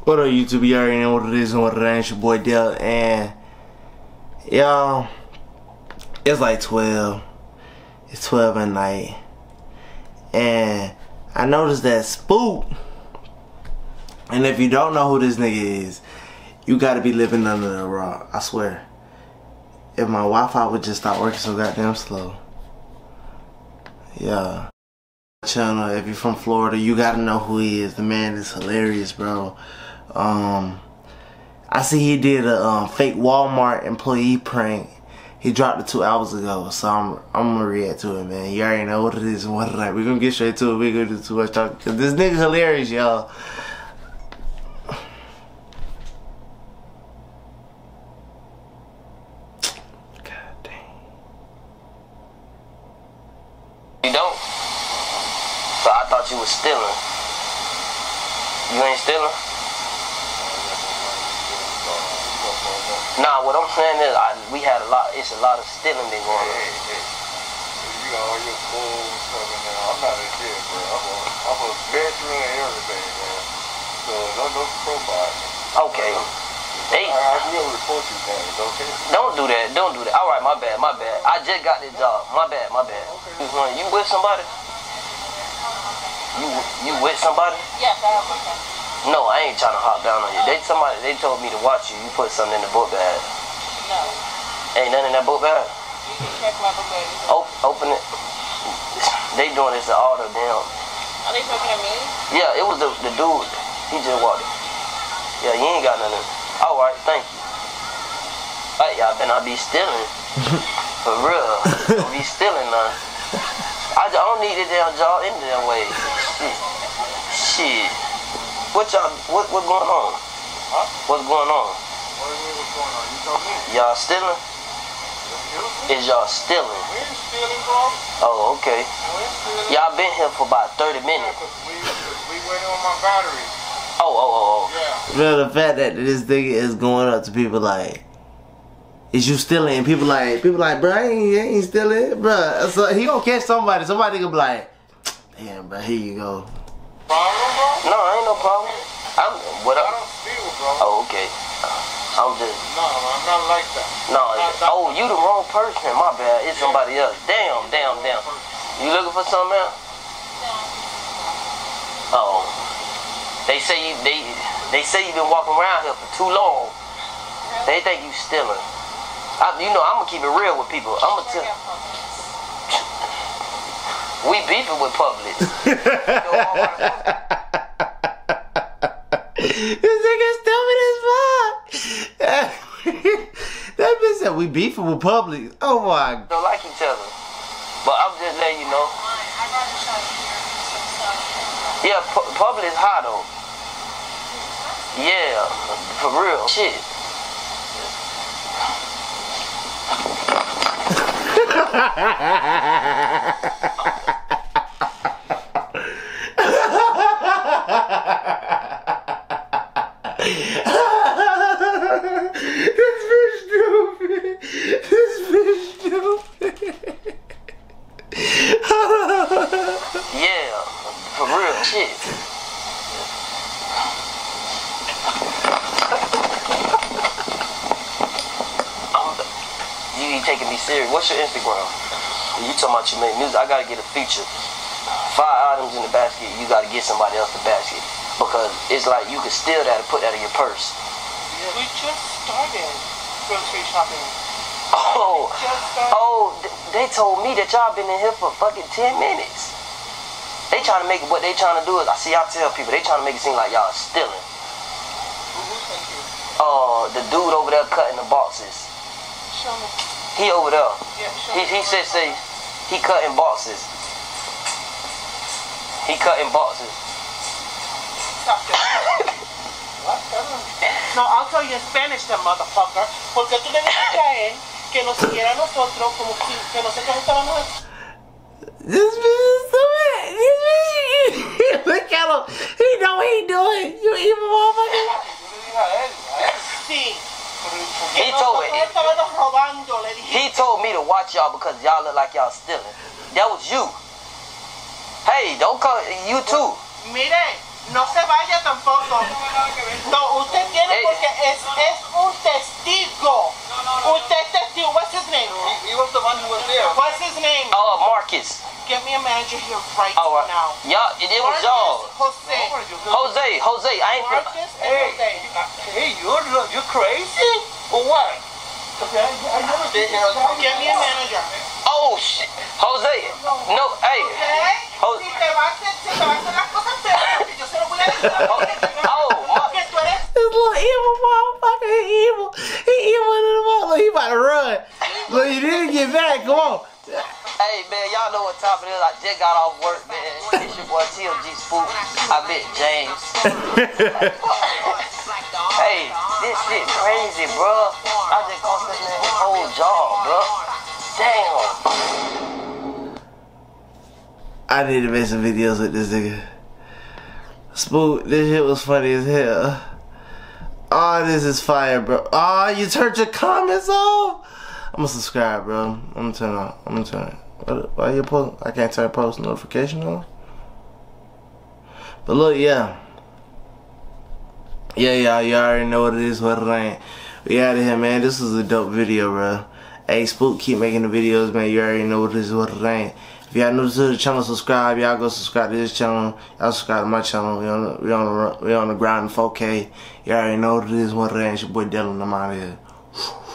What up, YouTube? You already know what it is and what it ain't. It's your boy Dell, and y'all, it's like 12. It's 12 at night, and I noticed that Spook. And if you don't know who this nigga is, you gotta be living under a rock. I swear. If my Wi-Fi would just stop working so goddamn slow. Yeah. Channel, if you're from Florida, you gotta know who he is. The man is hilarious, bro. I see he did a fake Walmart employee prank. He dropped it 2 hours ago, so I'm gonna react to it, man. You already know what it is and what it ain't. We're gonna get straight to it. We ain't gonna do too much talking, cause this nigga hilarious, y'all. God dang. You don't? So I thought you was stealing. You ain't stealing? Nah, what I'm saying is we had it's a lot of stealing been going on. Hey. You got all your clothes and stuff in there. I'm not a kid, bro. I'm a veteran and everything, man. So don't profile me. Okay. Hey. I will report you things, okay? Don't do that. Alright, my bad. I just got this job. My bad. Okay. You with somebody? You with somebody? Yes, I have my friend. No, I ain't trying to hop down on you. They told me to watch you. You put something in the book bag. No. Ain't nothing in that book bag? You can check my book bag. Open it. They doing this to all the damn. Are they talking to me? Yeah, it was the dude. He just walked in. Yeah, you ain't got nothing. Alright, thank you. Hey, y'all better not be stealing. For real. Don't be stealing none. I don't need this damn job any damn way. Shit. What going on? Huh? What's going on? What do you mean what's going on? You told me. Y'all stealing? Is y'all stealing? We ain't stealing, bro. Oh, okay. We ain't stealing. Y'all been here for about 30 minutes. We waiting on my battery. Oh. Yeah. Bro, the fact that this nigga is going up to people like, is you stealing? And people like, bro, I ain't stealing, bro. So he gonna catch somebody. Somebody gonna be like, damn, bro, here you go. Problem, bro? No, ain't no problem. I don't steal, bro. Oh, okay. I'm just. No, I'm not like that. No. Oh, you the wrong person. My bad. It's somebody else. Damn. You looking for something else? Oh. They say you been walking around here for too long. They think you stealing. I'm gonna keep it real with people. I'm gonna tell. We beefing with Publix. This nigga stupid as fuck. That bitch said we beefing with Publix. Oh my. Don't like each other. But I'm just letting you know. I'd rather shop here. Yeah, Publix hot though. Yeah, for real. Shit. This bitch stupid. Yeah, for real. Shit. You ain't taking me serious. What's your Instagram? You talking about you make music. I gotta get a feature. 5 items in the basket. You gotta get somebody else the basket. Because it's like you can steal that and put that in your purse. We just started grocery shopping. They told me that y'all been in here for fucking 10 minutes. They trying to make it, what they trying to do is, I tell people, they trying to make it seem like y'all stealing. The dude over there cutting the boxes. Show me. He over there. Yeah, show me. He said he cutting boxes. He cutting boxes. Stop it. What? No, I'll tell you in Spanish, then, motherfucker. Porque tú debes caer que nos siguiera a nosotros como que nosotros estábamos. This bitch is stupid. Look at him. He know what he doing. You evil motherfucker. Sí. He told me to watch y'all because y'all look like y'all stealing. That was you. Hey, don't call you too. Mire, no se vaya tampoco. No, here right Alright. now. Y'all, it was y'all. Jose. Jose, I ain't Marcus and Jose. Hey, you're crazy? For what? Okay, I never did hear. Get me a manager. Oh shit. Jose. No, hey. Jose. Si te vas a hacer las cosas feas, yo se lo voy a decir. Que tú eres This little evil motherfucker, he evil. He evil in the motherfucker. He about to run. But he didn't get back. Come on. Hey man, y'all know what time it is. I just got off work, man. It's your boy TLG Spook. I met James. Hey, this shit crazy, bro. I just cost this man his whole job, bro. Damn. I need to make some videos with this nigga. Spook, this shit was funny as hell. Oh, this is fire, bro. Oh, you turned your comments off? I'm gonna subscribe, bro. I'm gonna turn it. Why you post? I can't turn post notification on. But look, yeah. Yeah, you already know what it is, what it ain't. We out of here, man. This was a dope video, bro. Hey, Spook, keep making the videos, man. You already know what it is, what it ain't. If y'all new to the channel, subscribe. Y'all go subscribe to this channel. Y'all subscribe to my channel. We on the ground in 4K. You already know what it is, what it ain't. It's your boy Dylan. I'm out of here.